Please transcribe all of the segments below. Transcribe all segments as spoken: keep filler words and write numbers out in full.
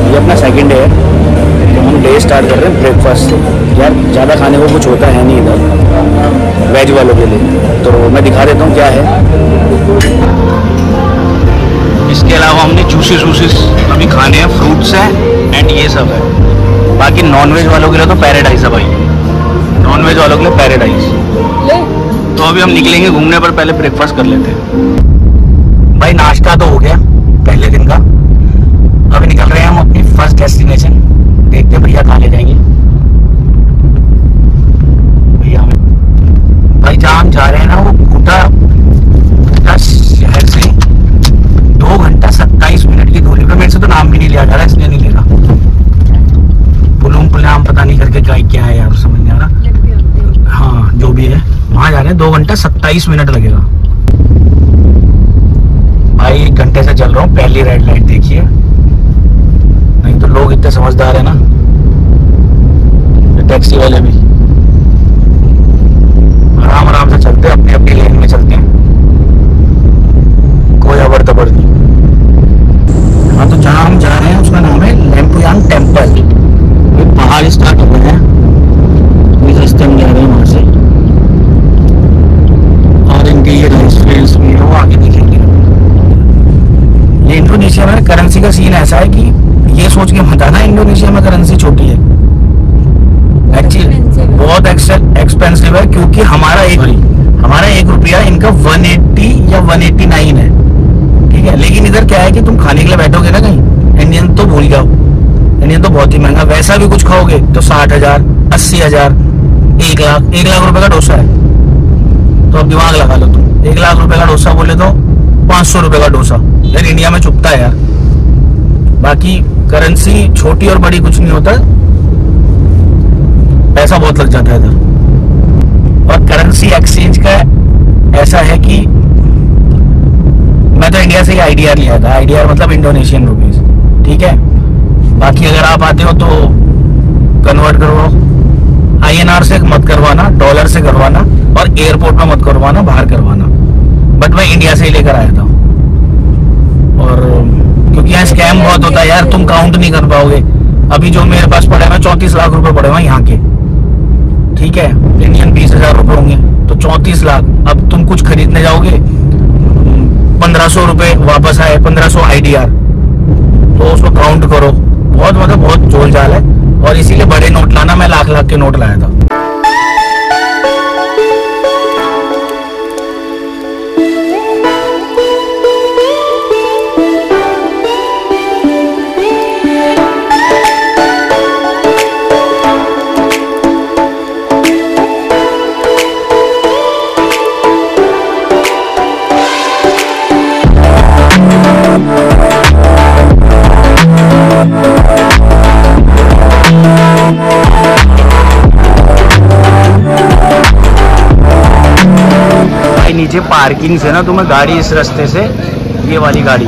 ये अपना second day है, तो हम डे स्टार्ट कर रहे हैं ब्रेकफास्ट से। यार ज़्यादा खाने को कुछ होता है नहीं इधर वेज वालों के लिए, तो मैं दिखा देता हूँ क्या है। इसके अलावा हमने जूसेस वूसेस अभी खाने हैं, फ्रूट्स हैं एंड ये सब है। बाकी नॉन वेज वालों के लिए तो पैराडाइज है भाई, नॉन वेज वालों के लिए पैराडाइज। तो अभी हम निकलेंगे घूमने, पर पहले ब्रेकफास्ट कर लेते हैं। भाई नाश्ता तो हो गया पहले दिन का, अभी निकल रहे हैं हम अपनी फर्स्ट डेस्टिनेशन। देखते हैं भैया कहाँ ले जाएंगे। भैया हमें भाई जहाँ हम जा रहे हैं ना वो कोटा कोटा शहर से दो घंटा सत्ताईस मिनट की दूरी पर। मेरे से तो नाम भी नहीं लिया जा रहा, इसलिए नहीं ले रहा। पुलुम पुलाम पता नहीं करके क्या क्या है यार, समझ नहीं आ रहा। हाँ जो भी है, वहाँ जा रहे हैं। दो घंटा सत्ताईस मिनट लगेगा भाई। एक घंटे से चल रहा हूँ, पहली रेड लाइट देखिए। नहीं तो लोग इतने समझदार है ना, टैक्सी वाले भी आराम आराम से चलते हैं, अपनी अपनी लेन में चलते हैं, कोई अबर तबर नहीं। हाँ तो जहाँ हम जा रहे हैं उसका नाम है लेम्पुयांग टेम्पल। पहाड़ स्टार्ट हो गए हैं, इस रास्ते में जा रहे हैं वहाँ से, और इनके ये राइस फील्ड्स भी है वो आगे दिखेंगे। ये इंडोनेशिया में करेंसी का सीन ऐसा है कि ये सोच के मत आना इंडोनेशिया में करेंसी छोटी है। एक्चुअली बहुत एक्सपेंसिव है, क्योंकि हमारा एक हमारा एक रुपया इनका वन एट्टी या वन एट्टी नाइन है, ठीक है। लेकिन इधर क्या है कि तुम खाने के लिए बैठोगे ना कहीं, इंडियन तो भूल जाओ, इंडियन तो बहुत ही महंगा। वैसा भी कुछ खाओगे तो साठ हजार अस्सी हजार एक लाख एक लाख रुपए का डोसा है। तो अब दिमाग लगा लो तुम, एक लाख रुपए का डोसा बोले तो पाँच सौ रुपए का डोसा यार इंडिया में चुपता है यार। बाकी करेंसी छोटी और बड़ी कुछ नहीं होता, पैसा बहुत लग जाता है इधर। और करेंसी एक्सचेंज का ऐसा है कि मैं तो इंडिया से ही आईडीआर लिया था। आईडीआर मतलब इंडोनेशियन रुपीज, ठीक है। बाकी अगर आप आते हो तो कन्वर्ट करवाओ, आईएनआर से मत करवाना, डॉलर से करवाना, और एयरपोर्ट में मत करवाना, बाहर करवाना। बट मैं इंडिया से ही लेकर आया था, और क्योंकि यहाँ स्कैम बहुत होता है यार, तुम काउंट नहीं कर पाओगे। अभी जो मेरे पास पड़े हैं चौंतीस लाख रुपए पड़े हुए यहाँ के, ठीक है। इंडियन बीस हजार रुपए होंगे तो चौंतीस लाख। अब तुम कुछ खरीदने जाओगे, पंद्रह सौ रुपए वापस आए, पंद्रह सौ आईडीआर, तो उसको काउंट करो। बहुत मतलब बहुत जोल जाल है, और इसीलिए बड़े नोट लाना। मैं लाख लाख के नोट लाया था। नीचे पार्किंग से ना तुम्हें गाड़ी इस रास्ते से, ये वाली गाड़ी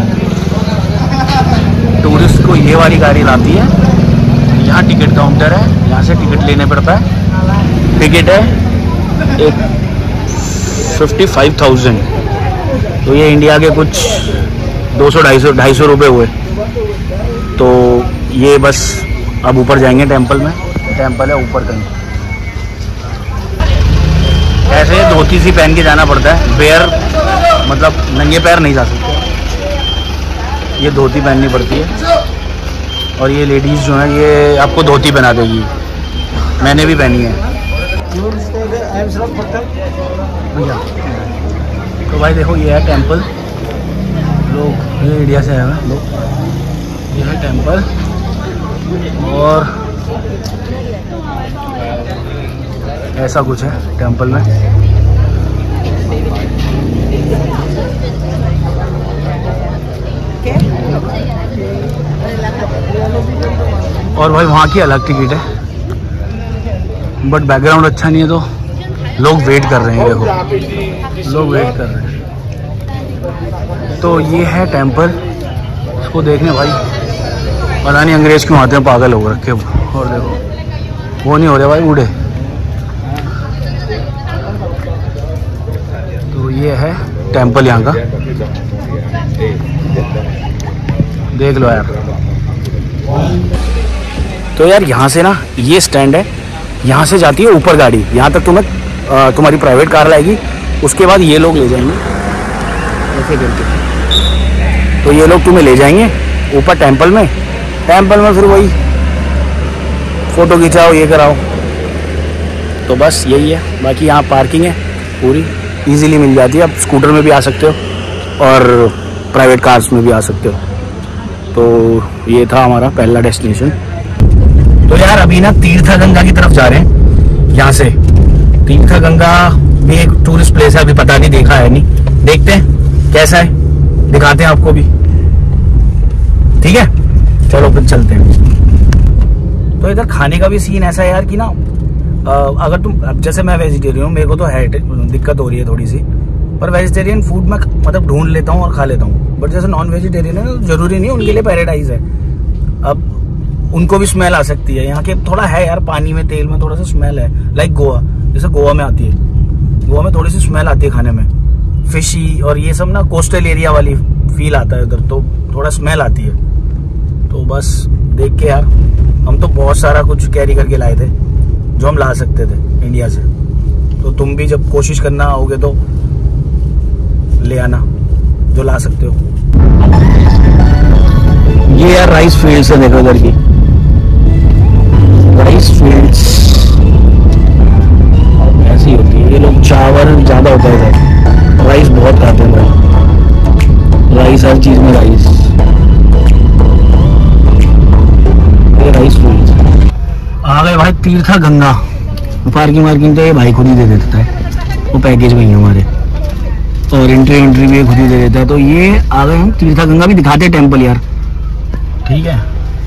टूरिस्ट को ये वाली गाड़ी लाती है। यहाँ टिकट काउंटर है, यहाँ से टिकट लेने पड़ता है। टिकट है एक फिफ्टी फाइव थाउजेंड, तो ये इंडिया के कुछ दो सौ ढाई सौ ढाई सौ रुपये हुए। तो ये बस अब ऊपर जाएंगे टेम्पल में। टेम्पल है ऊपर कहीं। ऐसे धोती सी पहन के जाना पड़ता है, पैर मतलब नंगे पैर नहीं जा सकते, ये धोती पहननी पड़ती है। और ये लेडीज़ जो है ये आपको धोती पहना देगी, मैंने भी पहनी है भैया। तो भाई देखो ये है टेम्पल। लोग ये इंडिया से आए हैं लोग, ये है टेम्पल। और ऐसा कुछ है टेम्पल में। और भाई वहाँ की अलग टिकट है, बट बैकग्राउंड अच्छा नहीं है तो लोग वेट कर रहे हैं। देखो लोग वेट कर रहे हैं। तो ये है टेम्पल, इसको देखने भाई पता नहीं अंग्रेज क्यों आते हैं, पागल हो रखे। और देखो वो नहीं हो रहे भाई बूढ़े। तो ये है टेम्पल यहाँ का, देख लो यार। तो यार यहाँ से ना ये स्टैंड है, यहाँ से जाती है ऊपर गाड़ी, यहाँ तक तुम्हें तुम्हारी प्राइवेट कार लाएगी। उसके बाद ये लोग ले जाएंगे ऐसे करके, तो ये लोग तुम्हें ले जाएंगे ऊपर टेंपल में। टेंपल में फिर वही फ़ोटो खिंचाओ, ये कराओ, तो बस यही है। बाकी यहाँ पार्किंग है पूरी, इजीली मिल जाती है। आप स्कूटर में भी आ सकते हो और प्राइवेट कार्स में भी आ सकते हो। तो ये था हमारा पहला डेस्टिनेशन। तो यार अभी ना तीर्था गंगा की तरफ जा रहे हैं। यहाँ से तीर्था गंगा भी एक टूरिस्ट प्लेस है, अभी पता नहीं, देखा है नहीं, देखते हैं कैसा है, दिखाते हैं आपको भी, ठीक है। चलो फिर चलते हैं। तो इधर खाने का भी सीन ऐसा है यार कि ना, अगर तुम, अब जैसे मैं वेजिटेरियन हूँ, मेरे को तो है दिक्कत हो रही है थोड़ी सी, पर वेजिटेरियन फूड मैं मतलब ढूंढ लेता हूँ और खा लेता हूँ। बट जैसे नॉन वेजिटेरियन है, जरूरी नहीं उनके लिए पैराडाइज है। अब उनको भी स्मेल आ सकती है। यहाँ के थोड़ा है यार, पानी में, तेल में थोड़ा सा स्मेल है, लाइक गोवा, जैसे गोवा में आती है, गोवा में थोड़ी सी स्मेल आती है खाने में, फिशी और ये सब ना कोस्टल एरिया वाली फील आता है उधर, तो थोड़ा स्मेल आती है। तो बस देख के यार, हम तो बहुत सारा कुछ कैरी करके लाए थे जो हम ला सकते थे इंडिया से। तो तुम भी जब कोशिश करना आओगे तो ले आना जो ला सकते हो। ये यार राइस फील्ड्स है, देखो उधर की राइस फील्ड्स ऐसी होती है। ये लोग चावल ज्यादा होता है इधर, राइस बहुत खाते हैं भाई, राइस हर चीज में राइस। ये राइस फील्ड्स आ गए भाई तीर्था गंगा। पार्किंग वार्किंग तो ये भाई खुद ही दे देता है, वो पैकेज में ही हमारे, और एंट्री एंट्री भी खुद ही दे देता है। तो ये आ गए हम तीर्था गंगा, भी दिखाते हैं टेंपल यार, ठीक है।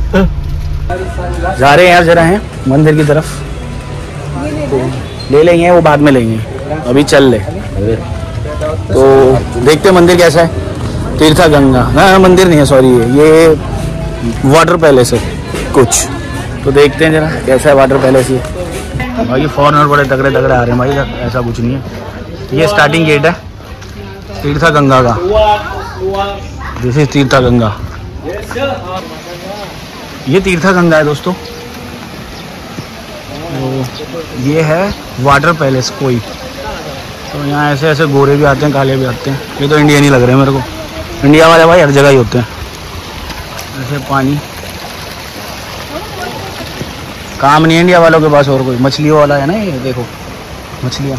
जा रहे हैं यार जरा हैं मंदिर की तरफ, तो ले लेंगे, वो बाद में लेंगे, अभी चल ले। तो देखते हैं मंदिर कैसा है। तीर्था गंगा ना मंदिर नहीं है, सॉरी, ये वाटर पैलेस है कुछ। तो देखते हैं जरा कैसा है वाटर पैलेस। ये भाई फॉरनर बड़े तगड़े तगड़े आ रहे हैं भाई, ऐसा कुछ नहीं है। ये स्टार्टिंग गेट है तीर्था गंगा का, दिस इज तीर्था गंगा। ये तीर्था गंगा है दोस्तों। तो ये है वाटर पैलेस कोई। तो यहाँ ऐसे ऐसे गोरे भी आते हैं, काले भी आते हैं। ये तो इंडियन ही लग रहे हैं मेरे को, इंडिया वाले भाई हर जगह ही होते हैं। ऐसे पानी काम नहीं है इंडिया वालों के पास और कोई, मछलियों वाला है ना ये, देखो मछलियाँ।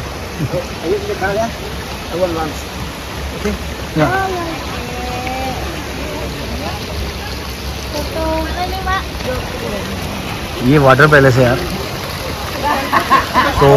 ये वाटर पैलेस है यार। तो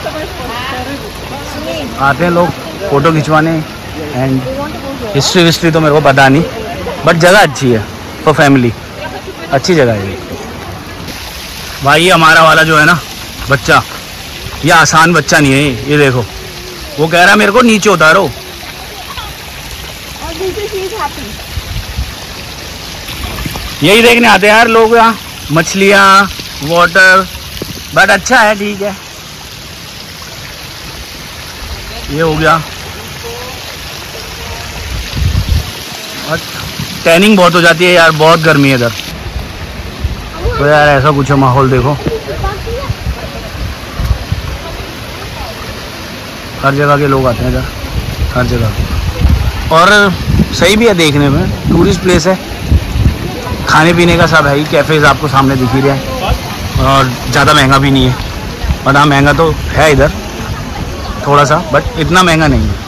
आते हैं लोग फोटो खिंचवाने, एंड हिस्ट्री विस्ट्री तो मेरे को पता नहीं, बट जगह अच्छी है फॉर फैमिली, अच्छी जगह है ये। भाई ये हमारा वाला जो है ना बच्चा, ये आसान बच्चा नहीं है ये, ये देखो वो कह रहा है मेरे को नीचे उतारो। यही देखने आते हैं यार लोग यहाँ, मछलियाँ, वाटर, बट अच्छा है, ठीक है। ये हो गया, और टैनिंग बहुत हो जाती है यार, बहुत गर्मी है इधर। तो यार ऐसा कुछ है माहौल, देखो हर जगह के लोग आते हैं इधर, हर जगह। और सही भी है देखने में, टूरिस्ट प्लेस है, खाने पीने का सब है ही, कैफेज आपको सामने दिख ही रहा है, और ज़्यादा महंगा भी नहीं है। बट हाँ महंगा तो है इधर थोड़ा सा, बट इतना महंगा नहीं है।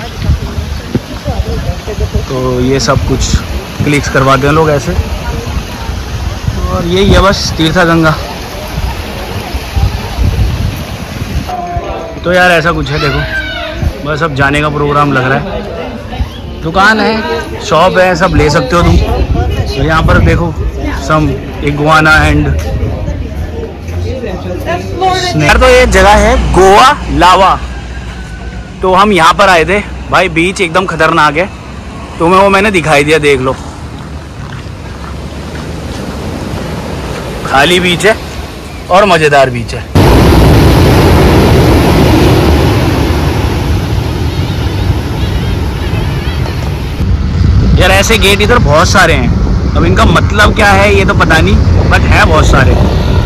तो ये सब कुछ क्लिक्स करवाते हैं लोग ऐसे, और यही है बस तीर्था गंगा। तो यार ऐसा कुछ है, देखो बस अब जाने का प्रोग्राम लग रहा है। दुकान है, शॉप है, सब ले सकते हो तुम। तो यहाँ पर देखो सम इग्वाना एंड यार, तो ये जगह है गोवा लावा। तो हम यहाँ पर आए थे भाई, बीच एकदम खतरनाक है, तुम्हें वो मैंने दिखाई दिया, देख लो खाली बीच है और मजेदार बीच है। यार ऐसे गेट इधर बहुत सारे हैं, अब इनका मतलब क्या है ये तो पता नहीं, बट है बहुत सारे।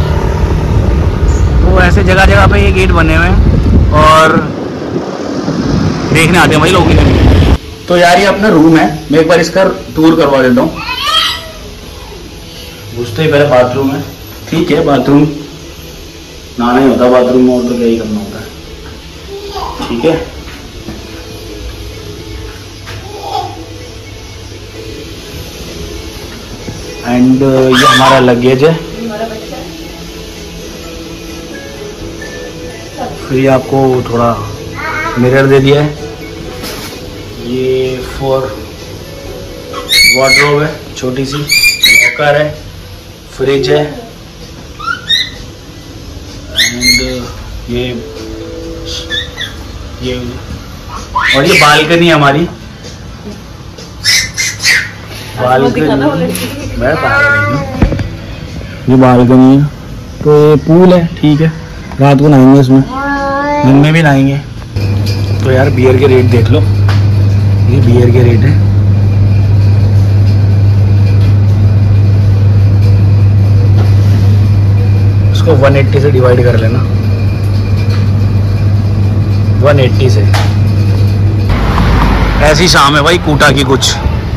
तो ऐसे जगह जगह पे ये गेट बने हुए हैं और देखने आते हैं भाई लोग इधर। तो यार ये अपना रूम है, मैं एक बार इसका टूर करवा देता हूँ। घुसते ही पहले बाथरूम है, ठीक है बाथरूम नहाना ही होता बाथरूम में, और तो क्या ही करना होता है, ठीक है। एंड ये हमारा लगेज है। फिर ये आपको थोड़ा मिरर दे दिया है। ये फॉर वार्डरोब है, छोटी सी लॉकर है, फ्रिज है एंड ये ये और ये बालकनी है हमारी। बालकनी मैं ये बालकनी है। तो ये पूल है, ठीक है, रात को नहाएंगे इसमें, दिन में भी नहाएंगे। तो यार बियर के रेट देख लो, ये बियर के रेट है। इसको एक सौ अस्सी से डिवाइड कर लेना, एक सौ अस्सी से। ऐसी शाम है भाई कूटा की कुछ।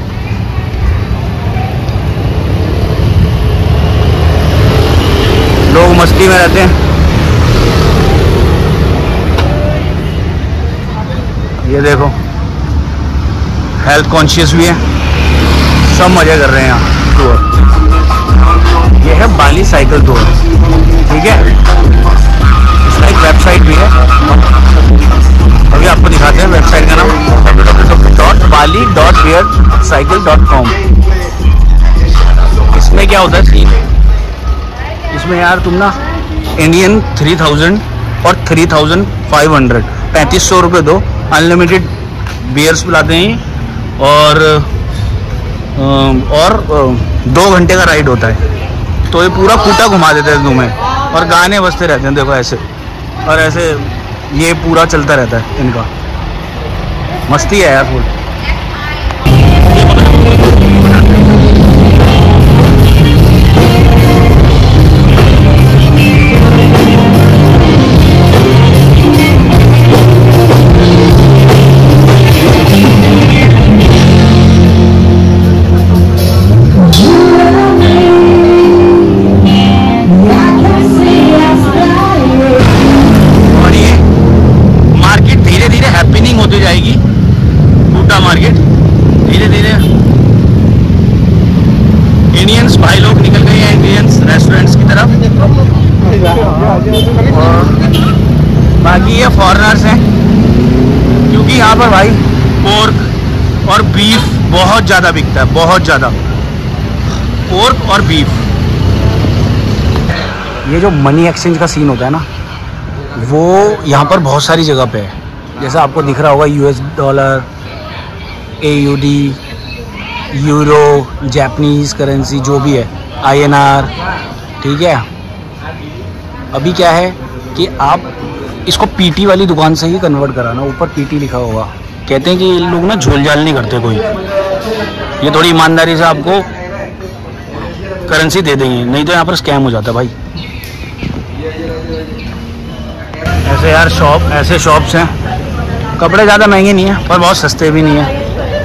लोग मस्ती में रहते हैं। ये देखो हेल्थ कॉन्शियस भी है, सब मजे कर रहे हैं यहाँ टूर। ये है बाली साइकिल टूर, ठीक है। इसका एक वेबसाइट भी है, अभी आपको दिखाते हैं वेबसाइट का नाम W W W dot Bali dot beer cycle dot com. इसमें क्या होता है सीन, इसमें यार तुम ना इंडियन थ्री थाउजेंड और थ्री थाउजेंड फाइव हंड्रेड पैंतीस सौ रुपये दो, अनलिमिटेड बियर्स पिलाते हैं और और दो घंटे का राइड होता है। तो ये पूरा कूटा घुमा देते हैं तुम्हें और गाने बजते रहते हैं, देखो ऐसे और ऐसे, ये पूरा चलता रहता है इनका। मस्ती है यार फुल। होती जाएगी कूटा मार्केट धीरे धीरे। इंडियंस भाई लोग निकल गए हैं इंडियंस रेस्टोरेंट्स की तरफ, और बाकी ये फॉरेनर्स हैं, क्योंकि यहाँ पर भाई पोर्क और बीफ बहुत ज़्यादा बिकता है, बहुत ज़्यादा पोर्क और बीफ। ये जो मनी एक्सचेंज का सीन होता है ना, वो यहाँ पर बहुत सारी जगह पे है। जैसा आपको दिख रहा होगा US dollar, AUD, euro, Japanese currency जो भी है, आईएनआर, ठीक है। अभी क्या है कि आप इसको पीटी वाली दुकान से ही कन्वर्ट कराना, ऊपर पीटी लिखा होगा। कहते हैं कि ये लोग ना झोल झाल नहीं करते कोई, ये थोड़ी ईमानदारी से आपको करेंसी दे देंगे, नहीं तो यहाँ पर स्कैम हो जाता है भाई। ऐसे यार शॉप, ऐसे शॉप्स हैं, कपड़े ज़्यादा महंगे नहीं हैं पर बहुत सस्ते भी नहीं हैं।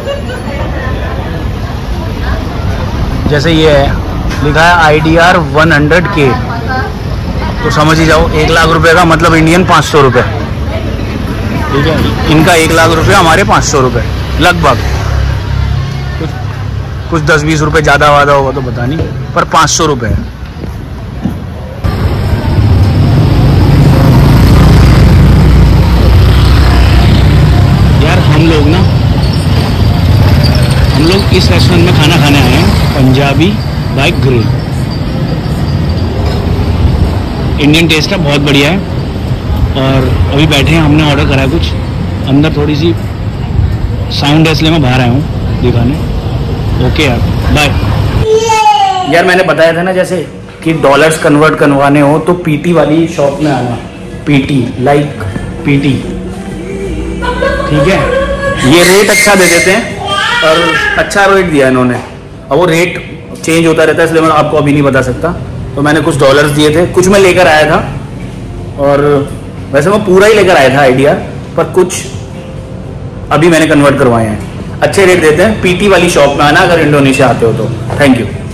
जैसे ये है लिखा है I D R one hundred K, तो समझ ही जाओ एक लाख रुपए का मतलब इंडियन पाँच सौ रुपये, ठीक है। इनका एक लाख रुपया, हमारे पाँच सौ रुपये लगभग। कुछ कुछ दस बीस रुपये ज़्यादा वादा होगा तो पता नहीं, पर पाँच सौ रुपये है। यार हम लोग ना हम लोग इस रेस्टोरेंट में खाना खाने आए हैं, Punjabi by grill. Indian taste है, बहुत बढ़िया है। और अभी बैठे हैं, हमने ऑर्डर करा है कुछ। अंदर थोड़ी सी साउंड है इसलिए मैं बाहर आया हूँ दिखाने। ओके यार, बाय। यार मैंने बताया था ना जैसे कि डॉलर्स कन्वर्ट करवाने हो तो पीटी वाली शॉप में आना, पीटी लाइक पीटी, ठीक है। ये रेट अच्छा दे देते हैं और अच्छा रेट दिया इन्होंने, और वो रेट चेंज होता रहता है, इसलिए मैं आपको अभी नहीं बता सकता। तो मैंने कुछ डॉलर्स दिए थे, कुछ मैं लेकर आया था, और वैसे मैं पूरा ही लेकर आया था आइडिया, पर कुछ अभी मैंने कन्वर्ट करवाए हैं। अच्छे रेट देते हैं, पीटी वाली शॉप में आना अगर इंडोनेशिया आते हो तो। Thank you.